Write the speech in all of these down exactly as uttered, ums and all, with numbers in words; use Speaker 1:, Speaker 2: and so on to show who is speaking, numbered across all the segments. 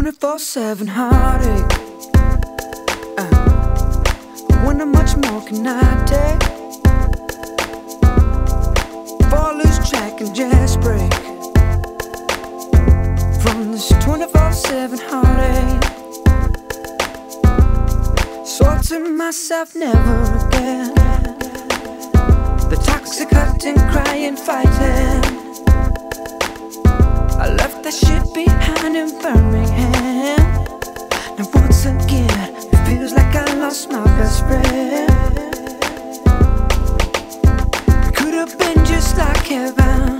Speaker 1: twenty-four seven heartache. uh, Wonder much more can I take before I lose track and just break from this twenty-four seven heartache. Swore to myself never again. The toxic hurting, crying, fighting, I left that shit behind in Birmingham. Now once again, it feels like I lost my best friend. It could have been just like heaven.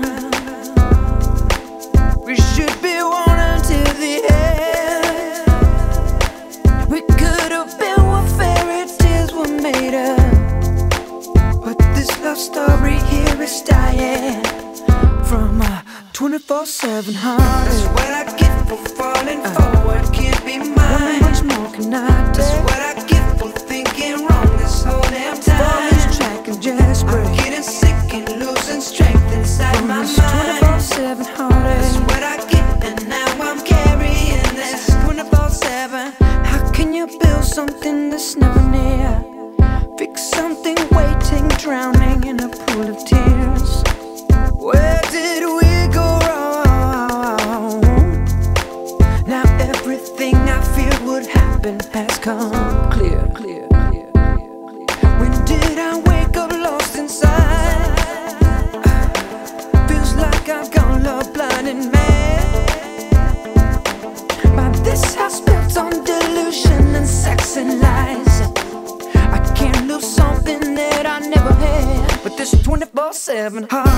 Speaker 1: We should be one until the end. We could have been what fairy tales were made of, but this love story here is dying from a twenty-four seven heart.
Speaker 2: That's what I get for falling uh, forward. Can't be mine.
Speaker 1: How much more can I take?
Speaker 2: That's what I get for thinking wrong this whole damn time.
Speaker 1: Lose track and just break.
Speaker 2: I'm getting sick and losing strength inside
Speaker 1: from
Speaker 2: my
Speaker 1: this
Speaker 2: mind.
Speaker 1: twenty-four seven heartache.
Speaker 2: That's what I get, and now I'm carrying this twenty-four seven.
Speaker 1: How can you build something that's never near? Fix something waiting, drowning in a pool of tears. Where did we go wrong? Now everything I feared would happen has come clear, clear, clear, clear. When did I wake up lost inside? Feels like I've gone love blind and mad by this house built on delusion and sex and lies. I can't lose something that I never had, but this twenty-four seven heart.